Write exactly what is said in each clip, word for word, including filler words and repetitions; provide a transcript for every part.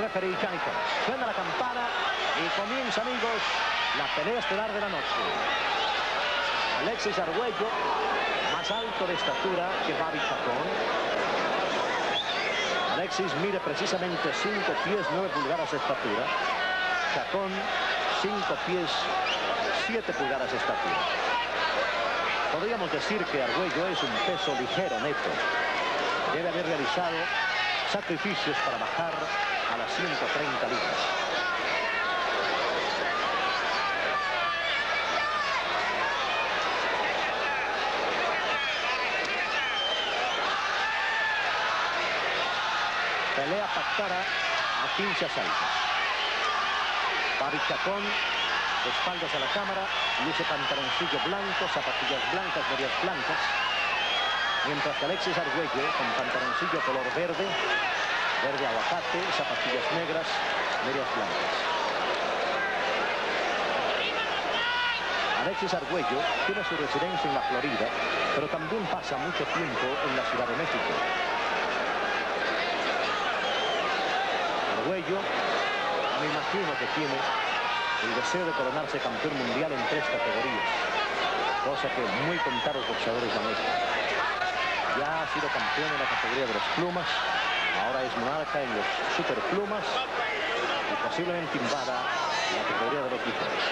referee Janikov. Suena la campana y comienza, amigos, la pelea estelar de la noche. Alexis Arguello, más alto de estatura que Bobby Chacón. Alexis mide precisamente cinco pies nueve pulgadas de estatura. Chacón cinco pies siete pulgadas de estatura. Podríamos decir que Arguello es un peso ligero neto. Debe haber realizado sacrificios para bajar a las ciento treinta libras. Pelea pactada a quince asaltos. Bobby Chacón, de espaldas a la cámara, luce pantaloncillo blanco, zapatillas blancas, medias blancas. Mientras que Alexis Arguello, con pantaloncillo color verde, verde aguacate, zapatillas negras, medias blancas. Alexis Arguello tiene su residencia en la Florida, pero también pasa mucho tiempo en la Ciudad de México. Arguello, me imagino que tiene el deseo de coronarse campeón mundial en tres categorías, cosa que muy contados boxeadores la muestran. Ya ha sido campeón en la categoría de los plumas, ahora es monarca en los superplumas y posiblemente invada la categoría de los ligeros.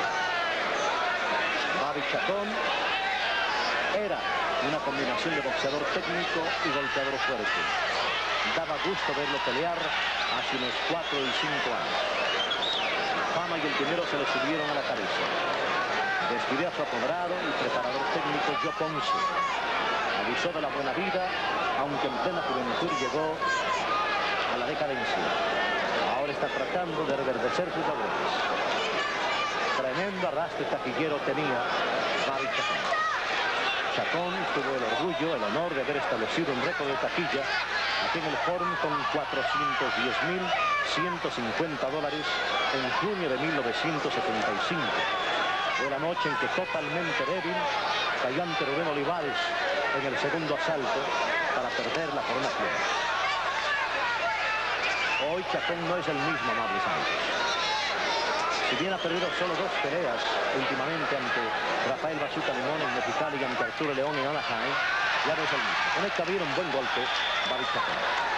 Bobby Chacón era una combinación de boxeador técnico y golpeador fuerte. Daba gusto verlo pelear hace unos cuatro y cinco años. La fama y el dinero se le subieron a la cabeza. Despidió a su apoderado y preparador técnico Joe Ponce. Abusó de la buena vida, aunque en plena juventud llegó a la decadencia. Ahora está tratando de reverdecer sus labores. Tremendo arrastre taquillero tenía Bobby Chacón. Chacón tuvo el orgullo, el honor de haber establecido un récord de taquilla aquí en el Forum con cuatrocientos diez mil ciento cincuenta dólares en junio de mil novecientos setenta y cinco. Fue la noche en que, totalmente débil, cayó ante Rubén Olivares en el segundo asalto para perder la corona plena. Hoy Chacón no es el mismo, amables amigos. Si bien ha perdido solo dos peleas últimamente ante Rafael Bazuca Limón en Mexicali y ante Arturo León en Anaheim, ya no es el mismo. Conecta bien un buen golpe Bobby Chacón.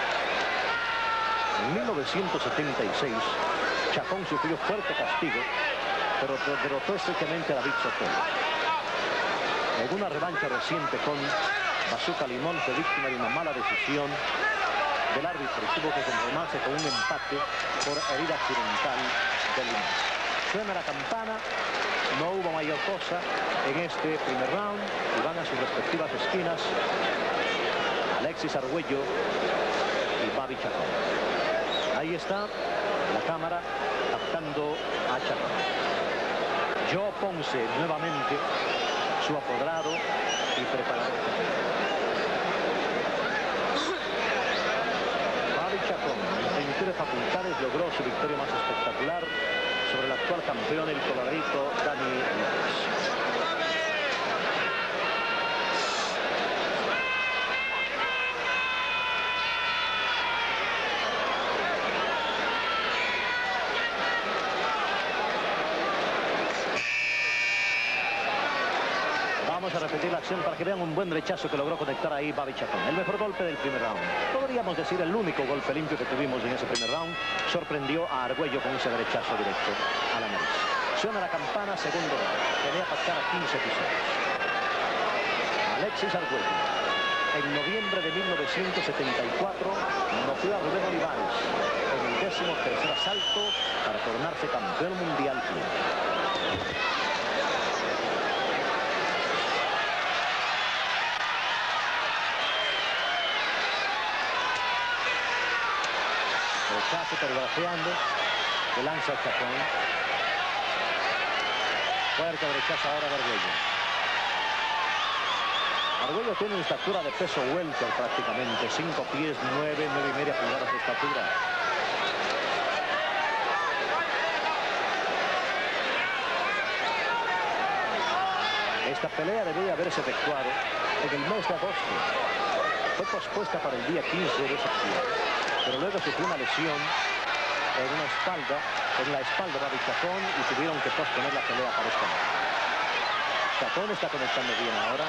En mil novecientos setenta y seis, Chacón sufrió fuerte castigo, pero derrotó estrechamente a David Sotelo. En una revancha reciente con Bazuca Limón fue víctima de una mala decisión del árbitro y tuvo que conformarse con un empate por herida accidental de Limón. Suena la campana, no hubo mayor cosa en este primer round y van a sus respectivas esquinas Alexis Arguello y Bobby Chacón. Ahí está la cámara captando a Chacón. Joe Ponce nuevamente, su apoderado y preparador. Bobby Chacón, en plenitud de facultades, logró su victoria más espectacular sobre el actual campeón, el coloradito Danny López. Vamos a repetir la acción para que vean un buen rechazo que logró conectar ahí Bobby Chacón. El mejor golpe del primer round. Podríamos decir el único golpe limpio que tuvimos en ese primer round. Sorprendió a Arguello con ese derechazo directo a la nariz. Suena la campana, segundo round. Pelea pactada a quince episodios. Alexis Arguello, en noviembre de mil novecientos setenta y cuatro, noqueó a Rubén Olivares en el décimo tercer asalto para coronarse campeón mundial. Rechazo pergrafiando, que lanza el Chacón. Fuerte rechazo ahora de Arguello. Arguello tiene una estatura de peso welter prácticamente, cinco pies, nueve, nueve y media pulgadas de estatura. Esta pelea debería haberse efectuado en el mes de agosto. Fue pospuesta para el día quince de septiembre, pero luego sufrió una lesión en una espalda, en la espalda de Bobby Chacón y tuvieron que posponer la pelea para esta noche. Chacón está conectando bien ahora.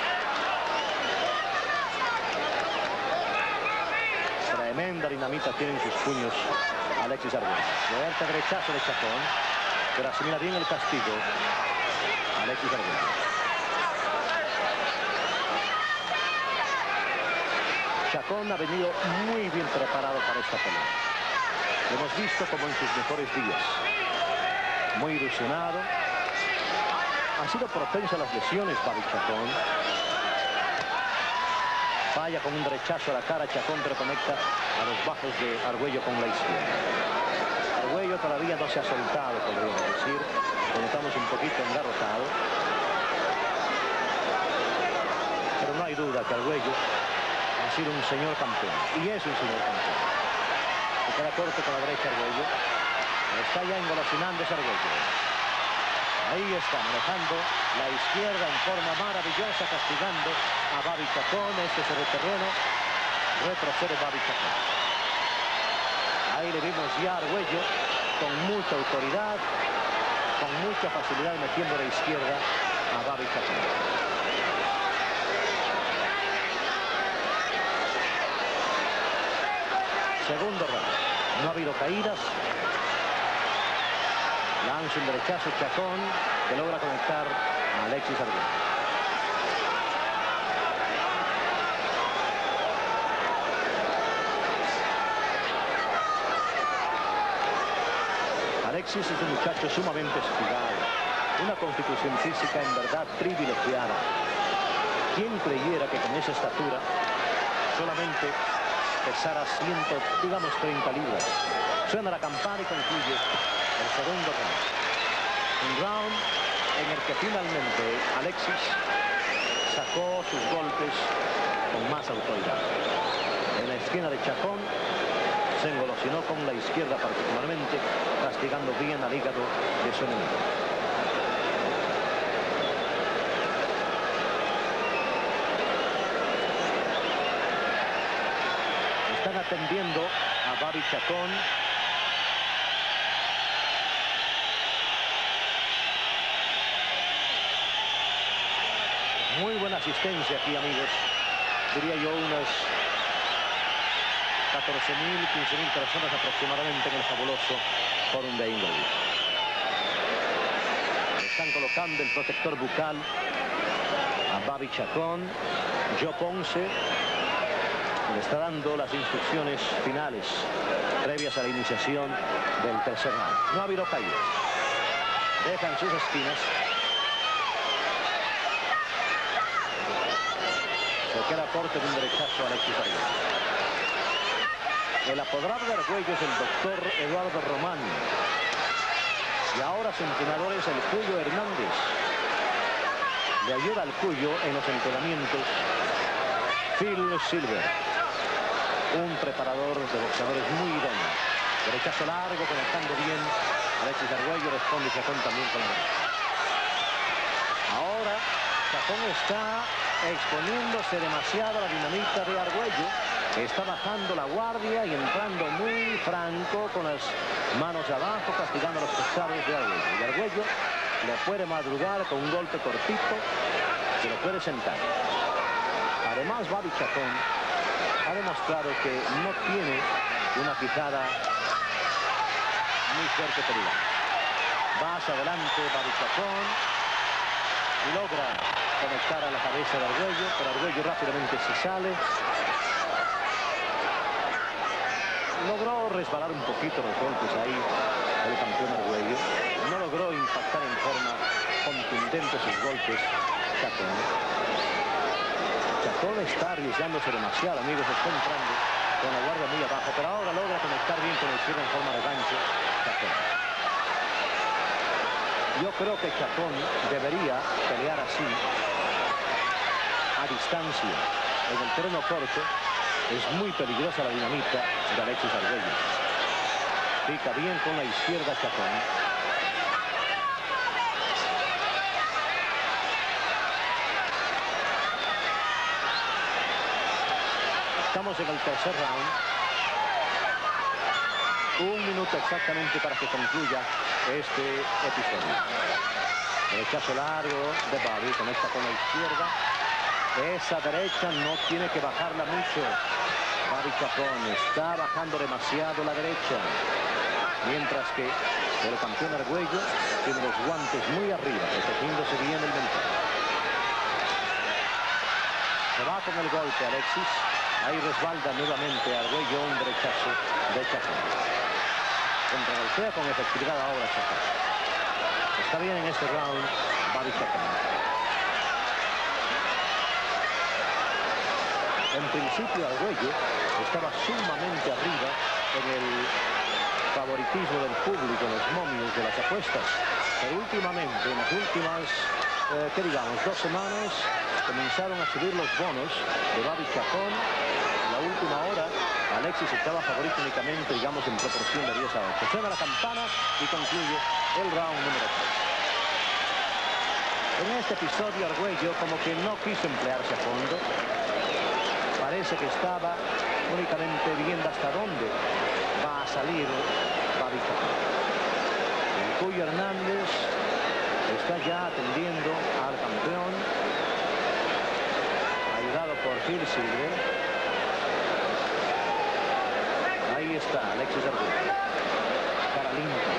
Tremenda dinamita tienen sus puños Alexis Arguello. Fuerte derechazo de Chacón, pero asimila bien el castigo Alexis Arguello. Chacón ha venido muy bien preparado para esta pelea. Lo hemos visto como en sus mejores días. Muy ilusionado. Ha sido propenso a las lesiones Bobby Chacón. Falla con un derechazo a la cara Chacón, pero conecta a los bajos de Arguello con la izquierda. Arguello todavía no se ha soltado, podríamos decir. Lo notamos un poquito engarrotado. Pero no hay duda que Arguello ha sido un señor campeón. Y es un señor campeón. Se queda corto con la derecha Arguello. Está ya engolosinando ese Arguello. Ahí está, manejando la izquierda en forma maravillosa, castigando a Bobby Chacón. Este es el terreno. Retrocede Bobby Chacón. Ahí le vimos ya a Arguello con mucha autoridad, con mucha facilidad metiendo la izquierda a Bobby Chacón. Segundo round. No ha habido caídas. Lanza un derechazo Chacón, que logra conectar a Alexis Arguello. Alexis es un muchacho sumamente espigado. Una constitución física en verdad privilegiada. ¿Quién creyera que con esa estatura solamente pesara ciento, digamos, treinta libras? Suena la campana y concluye el segundo round. Un round en el que finalmente Alexis sacó sus golpes con más autoridad. En la esquina de Chacón se engolosinó con la izquierda particularmente, castigando bien al hígado de su enemigo. Están atendiendo a Bobby Chacón. Muy buena asistencia aquí, amigos. Diría yo unas catorce mil, quince mil personas aproximadamente en el fabuloso Forum de Inglewood. Están colocando el protector bucal a Bobby Chacón. Joe Ponce le está dando las instrucciones finales previas a la iniciación del tercer round. No ha habido caídas. Dejan sus esquinas. Se queda corto de un derechazo a Alexis Arguello. El apoderado de Arguello es el doctor Eduardo Romani. Y ahora su entrenador es el Cuyo Hernández. Le ayuda al Cuyo en los entrenamientos Phil Silver, un preparador de boxeadores muy idóneo. Derechazo largo, conectando bien. Alexis Arguello responde Chacón también con la derecha. Ahora Chacón está exponiéndose demasiado a la dinamita de Arguello. Está bajando la guardia y entrando muy franco con las manos abajo, castigando los costados de Arguello. Y Arguello le puede madrugar con un golpe cortito que lo puede sentar. Además, Bobby Chacón ha demostrado que no tiene una quijada muy fuerte por igual. Va hacia adelante Bobby Chacón y logra conectar a la cabeza de Arguello, pero Arguello rápidamente se sale. Logró resbalar un poquito los golpes ahí el campeón Arguello. No logró impactar en forma contundente sus golpes Chacón. Chacón está arriesgándose demasiado, amigos. Está entrando con la guardia muy abajo, pero ahora logra conectar bien con el izquierdo en forma de gancho Chacón. Yo creo que Chacón debería pelear así, a distancia, en el terreno corto. Es muy peligrosa la dinamita de Alexis Arguello. Pica bien con la izquierda Chacón. Estamos en el tercer round. Un minuto exactamente para que concluya este episodio. Derechazo largo de Bobby, conecta con la izquierda. Esa derecha no tiene que bajarla mucho. Bobby Chacón está bajando demasiado la derecha. Mientras que el campeón Argüello tiene los guantes muy arriba, protegiéndose bien el mentón. Se va con el golpe Alexis. Ahí resbalda nuevamente Argüello, un derechazo de Chacón. Contragolpea con efectividad ahora Chacón. Está bien en este round Bobby Chacón. En principio Argüello estaba sumamente arriba en el favoritismo del público, en los momios de las apuestas. Pero últimamente, en las últimas, eh, ¿qué digamos? Dos semanas, comenzaron a subir los bonos de Bobby Chacón. En la última hora, Alexis estaba favorito únicamente, digamos, en proporción de diez a ocho. Suena la campana y concluye el round número tres. En este episodio, Argüello como que no quiso emplearse a fondo. Parece que estaba únicamente viendo hasta dónde va a salir Bobby Chacón. El Cuyo Hernández está ya atendiendo al campeón, ayudado por Phil Silver. Ahí está Alexis Argüello, cara limpia.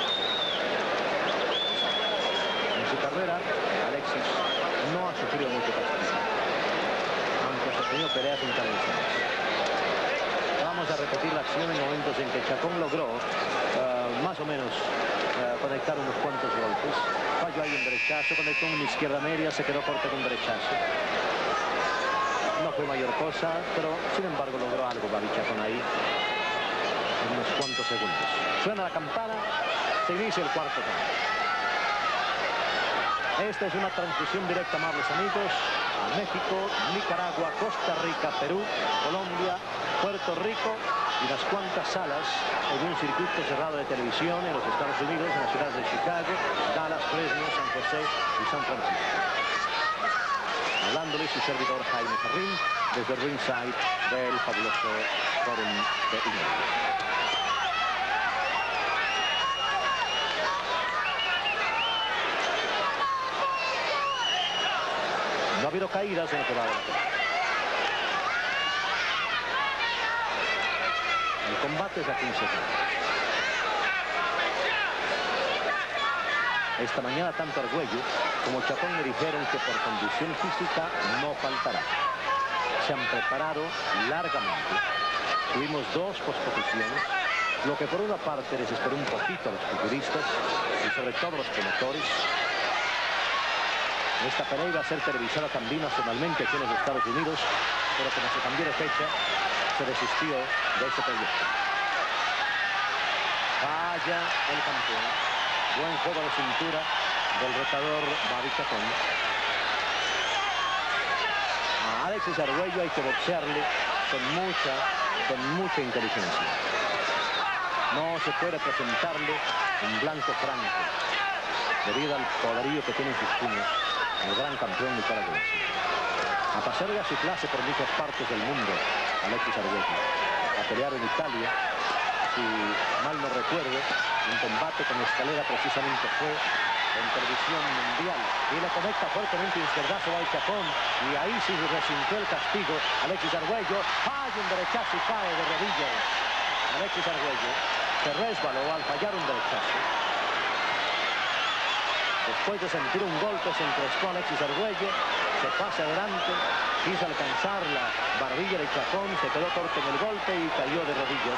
En su carrera, Alexis no ha sufrido mucho castigo, aunque ha tenido peleas internacionales. Vamos a repetir la acción en momentos en que Chacón logró uh, más o menos uh, conectar unos cuantos golpes. Falló ahí un derechazo, conectó una izquierda media, se quedó corto con un derechazo. No fue mayor cosa, pero sin embargo logró algo Bobby Chacón ahí en unos cuantos segundos. Suena la campana, se inicia el cuarto round. Esta es una transmisión directa, amables amigos, a México, Nicaragua, Costa Rica, Perú, Colombia, Puerto Rico y unas cuantas salas en un circuito cerrado de televisión en los Estados Unidos, en las ciudades de Chicago, Dallas, Fresno, San José y San Francisco. Hablándole su servidor Jaime Jarrín desde el ringside del fabuloso Forum de Inglaterra. No ha habido caídas en lo que va de la pelea. El combate es a quince segundos. Esta mañana tanto Argüello como Chacón me dijeron que por condición física no faltará. Se han preparado largamente. Tuvimos dos posposiciones, lo que por una parte desesperó un poquito a los futuristas y sobre todo a los promotores. Esta pelea iba a ser televisada también nacionalmente aquí en los Estados Unidos, pero como se cambió de fecha, se desistió de este proyecto. Vaya el campeón. Buen juego de cintura del retador Bobby Chacón. A Alexis Argüello hay que boxearle con mucha, con mucha inteligencia. No se puede presentarle un blanco franco, debido al poderío que tiene en sus puños el gran campeón nicaragüense. A pasar ya su clase por muchas partes del mundo, Alexis Argüello. A pelear en Italia, si mal no recuerdo, un combate con escalera precisamente fue en televisión mundial. Y le conecta fuertemente un izquierdazo al Chacón. Y ahí sí resintió el castigo Alexis Argüello. Falla un derechazo y cae de rodillas. Alexis Argüello se resbaló al fallar un derechazo. Después de sentir un golpe, se encrespó Alexis Argüello, se pasa adelante, quiso alcanzar la barbilla de Chacón, se quedó corto en el golpe y cayó de rodillas.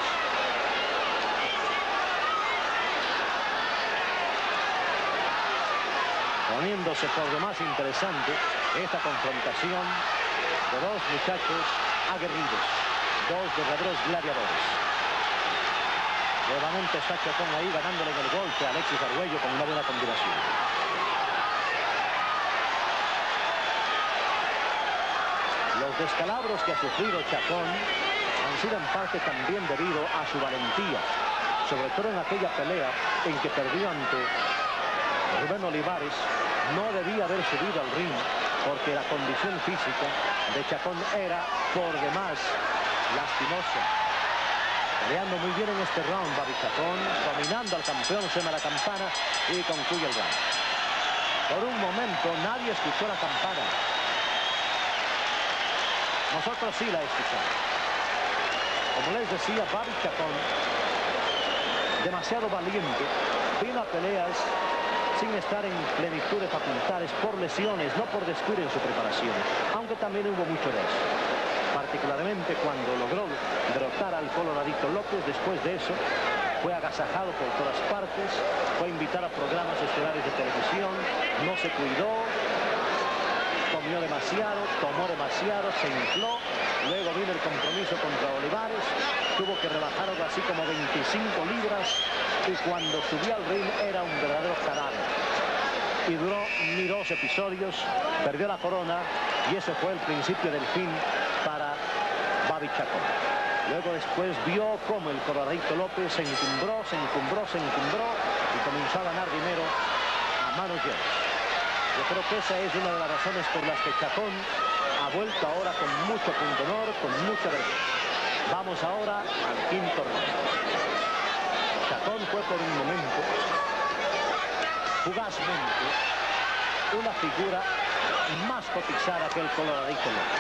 Poniéndose por demás interesante esta confrontación de dos muchachos aguerridos, dos verdaderos gladiadores. Nuevamente está Chacón ahí ganándole en el golpe a Alexis Argüello con una buena combinación. Los descalabros que ha sufrido Chacón han sido en parte también debido a su valentía, sobre todo en aquella pelea en que perdió ante Rubén Olivares. No debía haber subido al ring porque la condición física de Chacón era por demás lastimosa. peleando muy bien en este round Bobby Chacón, dominando al campeón, suena la campana y concluye el round. Por un momento nadie escuchó la campana. Nosotros sí la escuchamos. Como les decía, Bobby Chacón, demasiado valiente, vino a peleas sin estar en plenitud de facultades por lesiones, no por descuido en su preparación, aunque también hubo mucho de eso. Particularmente cuando logró derrotar al Coloradito López. Después de eso fue agasajado por todas partes, fue invitado a programas estelares de televisión, no se cuidó, comió demasiado, tomó demasiado, se infló. Luego vino el compromiso contra Olivares, tuvo que rebajar algo así como veinticinco libras, y cuando subió al ring era un verdadero cadáver. Y duró ni dos episodios, perdió la corona, y ese fue el principio del fin para Bobby Chacón. Luego después vio cómo el Coloradito López se encumbró, se encumbró, se encumbró, y comenzó a ganar dinero a manos llenas. Yo creo que esa es una de las razones por las que Chacón ha vuelto ahora con mucho punto honor, con mucha vergüenza. Vamos ahora al quinto round. Chacón fue por un momento, fugazmente, una figura más cotizada que el Coloradito López.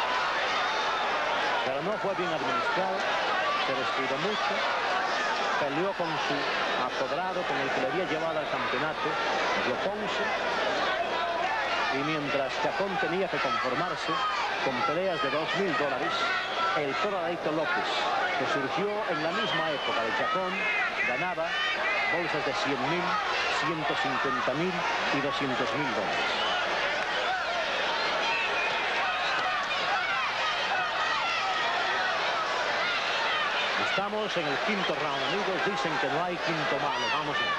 Pero no fue bien administrado, se descuidó mucho, peleó con su apoderado, con el que le había llevado al campeonato, Joe Ponce. Y mientras Chacón tenía que conformarse con peleas de dos mil dólares, el Coloradito López, que surgió en la misma época de Chacón, ganaba bolsas de cien mil, ciento cincuenta mil y doscientos mil dólares. Estamos en el quinto round, amigos. Dicen que no hay quinto malo. Vamos a ver.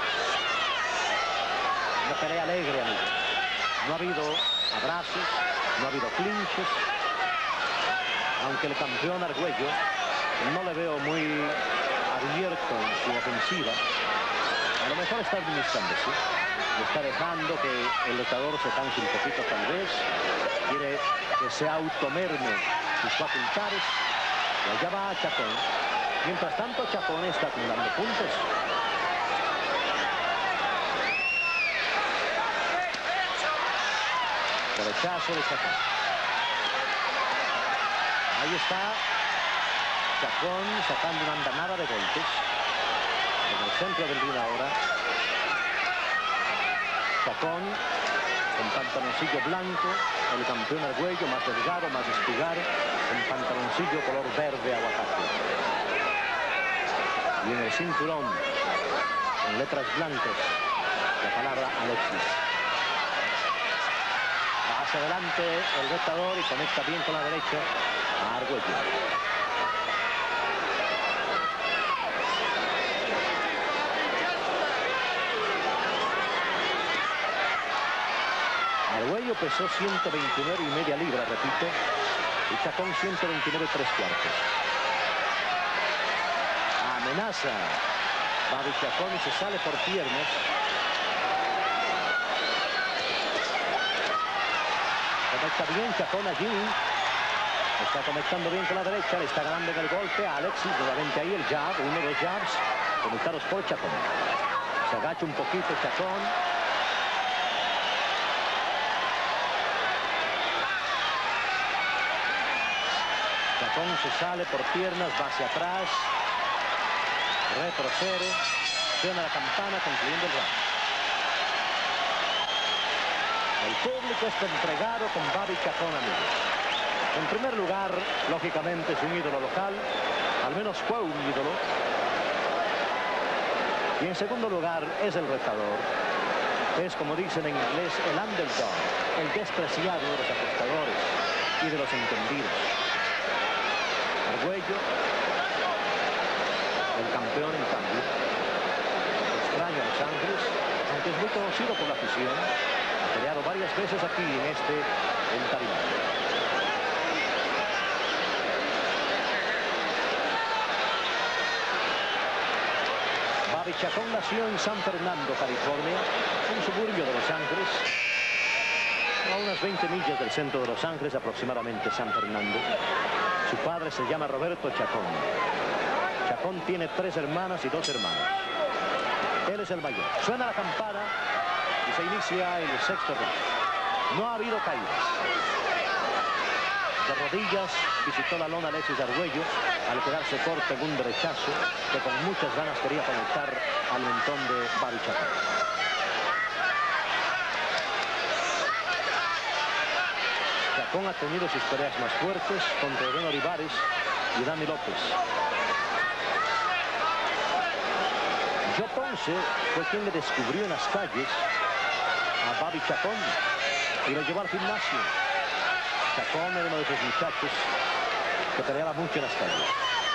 Una pelea alegre, amigos. No ha habido abrazos, no ha habido clinches, aunque el campeón Argüello no le veo muy abierto en su ofensiva. A lo mejor está administrándose, está dejando que el luchador se canse un poquito tal vez, quiere que se automerme sus facultades, y allá va Chacón. Mientras tanto, Chacón está acumulando puntos. Derechazo de Chacón. Ahí está Chacón sacando una andanada de golpes. En el centro del ring ahora. Chacón con pantaloncillo blanco. El campeón Argüello más delgado, más espigado, con pantaloncillo color verde aguacate. Y en el cinturón, en letras blancas, la palabra Alexis. Hacia adelante el retador y conecta bien con la derecha a Argüello. Argüello pesó ciento veintinueve y media libras, repito, y Chacón ciento veintinueve tres cuartos. Amenaza Bobby Chacón y se sale por piernas. Conecta bien Chacón allí. Está conectando bien con la derecha. Le está ganando en el golpe a Alexis. Nuevamente ahí el jab. Uno, dos jabs. Conectados por Chacón. Se agacha un poquito Chacón. Chacón se sale por piernas. Va hacia atrás. Retrocede. Suena la campana concluyendo el round. El público está entregado con Bobby Chacón, amigos. En primer lugar, lógicamente es un ídolo local, al menos fue un ídolo. Y en segundo lugar es el retador. Es, como dicen en inglés, el underdog, el despreciado de los apostadores y de los entendidos. Argüello, el campeón en cambio, extraño a Los Ángeles, aunque es muy conocido por la afición. Ha peleado varias veces aquí en este, en Tarima. Bobby Chacón nació en San Fernando, California, un suburbio de Los Ángeles, a unas veinte millas del centro de Los Ángeles, aproximadamente San Fernando. Su padre se llama Roberto Chacón. Chacón tiene tres hermanas y dos hermanos. Él es el mayor. Suena la campana y se inicia el sexto round. No ha habido caídas. De rodillas visitó la lona Alexis Argüello al quedarse corto en un derechazo que con muchas ganas quería conectar al mentón de Bobby Chacón. Chacón ha tenido sus peleas más fuertes contra Eugenio Olivares y Dani López. Joe Ponce fue quien le descubrió en las calles a Bobby Chacón y lo llevó al gimnasio. Chacón era uno de esos muchachos que peleaba mucho en las calles.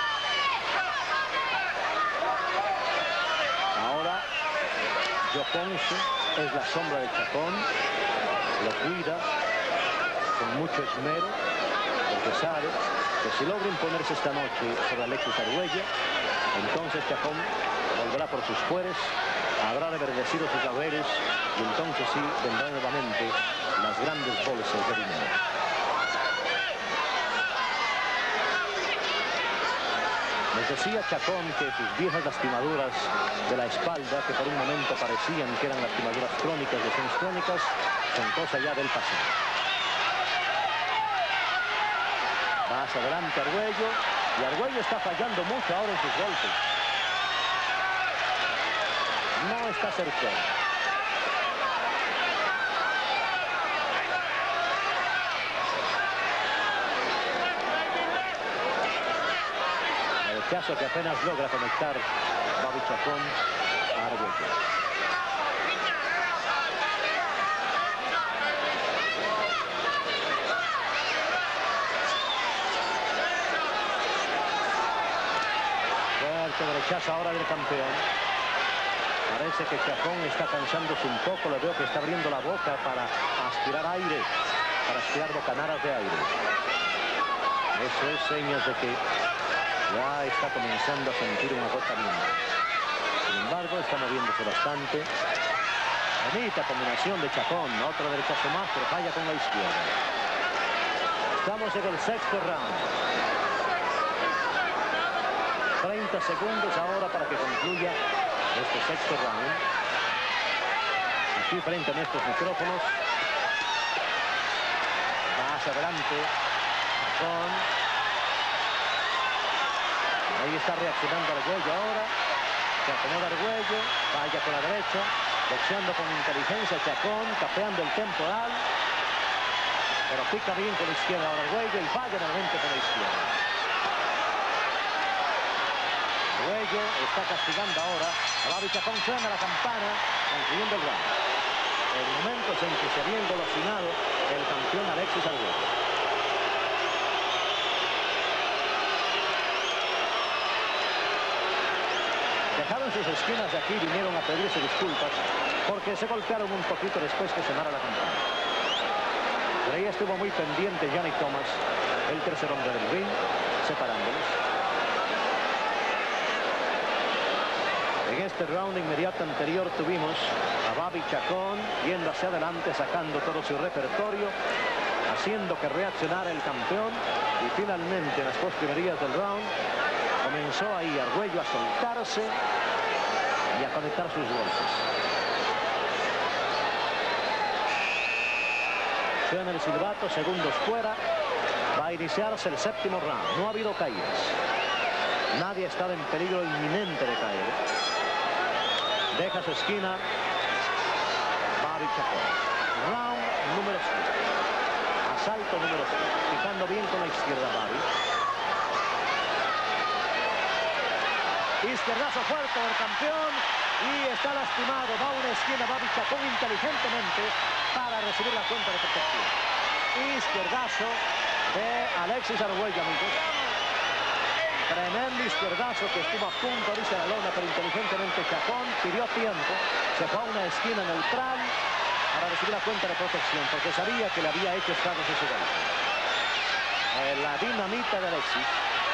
Ahora Joe Ponce es la sombra de Chacón, lo cuida con mucho esmero, porque sabe que si logra imponerse esta noche sobre Alexis Argüello, entonces Chacón volverá por sus fueres, habrá reverdecido sus laureles y entonces sí vendrán nuevamente las grandes bolsas de dinero. Les decía Chacón que sus viejas lastimaduras de la espalda, que por un momento parecían que eran lastimaduras crónicas, lesiones crónicas, son cosa ya del pasado. Va hacia adelante Argüello, y Argüello está fallando mucho ahora en sus golpes. No está cercano. El rechazo que apenas logra conectar Bobby Chacón a Argüello. Derechazo ahora del campeón. Parece que Chacón está cansándose un poco. Le veo que está abriendo la boca para aspirar aire, para aspirar bocanadas de aire. Eso es señas de que ya está comenzando a sentir un agotamiento. Sin embargo, está moviéndose bastante. Bonita combinación de Chacón. Otro derechazo más, pero falla con la izquierda. Estamos en el sexto round. treinta segundos ahora para que concluya este sexto round. Aquí frente a nuestros micrófonos. Va hacia adelante Chacón. Ahí está reaccionando Argüello ahora. Se acomoda Argüello, falla con la derecha, boxeando con inteligencia Chacón, capeando el temporal. Pero pica bien con la izquierda ahora Argüello y falla nuevamente con la izquierda. Argüello está castigando ahora a Bobby Chacón. Suena la campana, concluyendo el round. El momento en que se había engolosinado el campeón Alexis Argüello. Dejaron sus esquinas de aquí, vinieron a pedirse disculpas porque se golpearon un poquito después que sonara la campana. Pero ahí estuvo muy pendiente Johnny Thomas, el tercer hombre del ring, separándolos. En este round inmediato anterior tuvimos a Bobby Chacón yendo hacia adelante, sacando todo su repertorio, haciendo que reaccionara el campeón, y finalmente en las postrimerías del round comenzó ahí Argüello a soltarse y a conectar sus golpes. Suena el silbato, segundos fuera, va a iniciarse el séptimo round. No ha habido caídas, nadie ha estado en peligro inminente de caer. Deja su esquina Bobby Chacón. Round número siete. Asalto número siete. Picando bien con la izquierda Bobby. Izquierdazo fuerte del campeón. Y está lastimado. Va a una esquina Bobby Chacón inteligentemente para recibir la cuenta de protección. Izquierdazo de Alexis Argüello, amigos. Tremendo izquierdazo que estuvo a punto de irse a la lona, pero inteligentemente Chacón pidió tiempo, se fue a una esquina neutral para recibir la cuenta de protección, porque sabía que le había hecho estragos ese golpe. Eh, la dinamita de Alexis.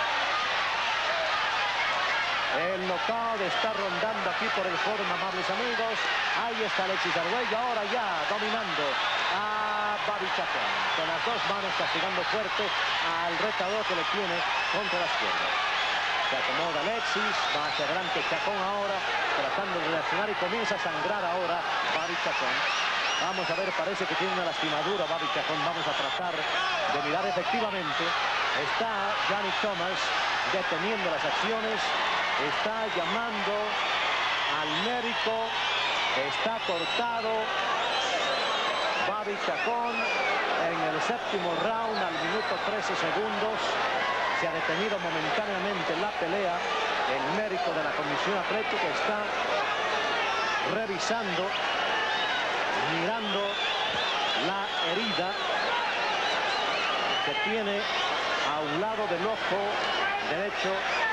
El knockout está rondando aquí por el foro, amables amigos. Ahí está Alexis Argüello, ahora ya dominando a Bobby Chacón, con las dos manos castigando fuerte al retador que le tiene contra las piernas. Se acomoda Alexis, va hacia adelante Chacón ahora, tratando de reaccionar y comienza a sangrar ahora Bobby Chacón. Vamos a ver, parece que tiene una lastimadura Bobby Chacón. Vamos a tratar de mirar efectivamente. Está Johnny Thomas deteniendo las acciones, está llamando al médico, está cortado Bobby Chacón en el séptimo round al minuto trece segundos. Se ha detenido momentáneamente la pelea. El médico de la Comisión Atlética está revisando, mirando la herida que tiene a un lado del ojo derecho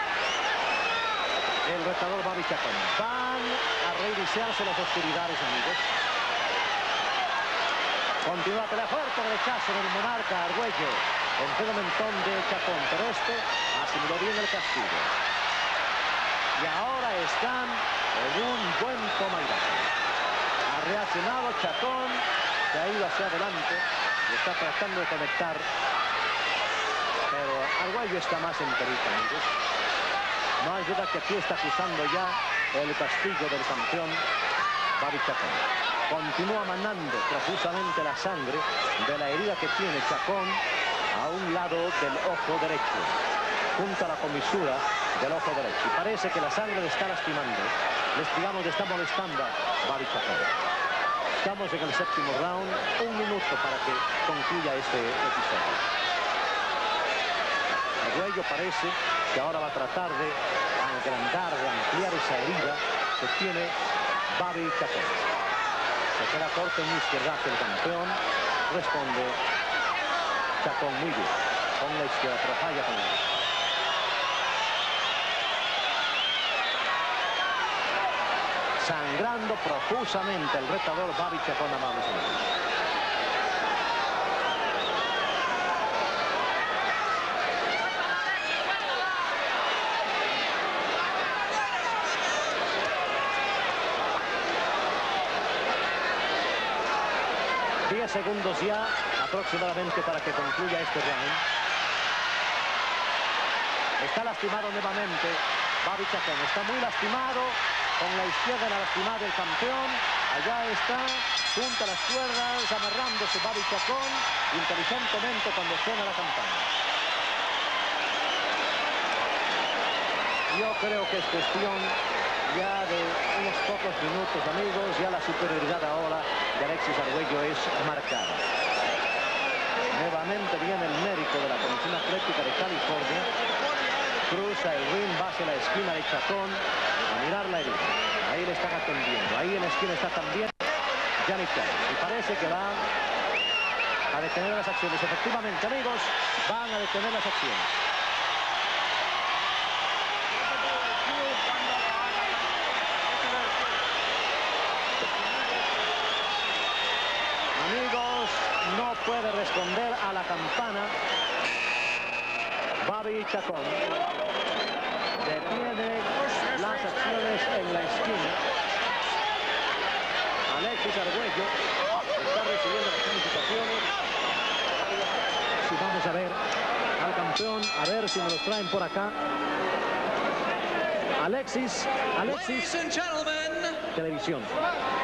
el retador Bobby Chacón. Van a reiniciarse las hostilidades, amigos. Continúa la pelea fuerte, rechazo del monarca Argüello en todo mentón de Chacón, pero este asimiló bien el castigo. Y ahora están en un buen toma y daca. Ha reaccionado Chacón, se ha ido hacia adelante y está tratando de conectar. Pero Argüello está más enterito, amigos. No hay duda que aquí está acusando ya el castigo del campeón Bobby Chacón. Continúa manando profusamente la sangre de la herida que tiene Chacón a un lado del ojo derecho, junto a la comisura del ojo derecho. Y parece que la sangre le está lastimando, les digamos, le está molestando a Bobby Chacón. Estamos en el séptimo round, un minuto para que concluya este episodio. Argüello parece que ahora va a tratar de agrandar, de ampliar esa herida que tiene Bobby Chacón. Se queda corto en izquierda el campeón. Responde Chacón muy bien. Con la izquierda, pero falla con la derecha. Sangrando profusamente el retador Bobby Chacón, amables amigos. diez segundos ya aproximadamente para que concluya este round. Está lastimado nuevamente Bobby Chacón. Está muy lastimado. Con la izquierda la lastimada del campeón. Allá está, junto a las cuerdas, amarrándose Bobby Chacón inteligentemente cuando suena la campana. Yo creo que es cuestión ya de unos pocos minutos, amigos. Ya la superioridad ahora de Alexis Argüello es marcada. Nuevamente viene el médico de la Comisión Atlética de California. Cruza el ring, va hacia la esquina de Chacón a mirar la herida. Ahí le están atendiendo. Ahí en la esquina está también Johnny Thomas. Y parece que va a detener las acciones. Efectivamente, amigos, van a detener las acciones. Amigos, no puede responder a la campana Bobby Chacón. Detiene las acciones en la esquina. Alexis Argüello está recibiendo las felicitaciones. Si vamos a ver al campeón, a ver si nos los traen por acá. Alexis, Alexis, televisión.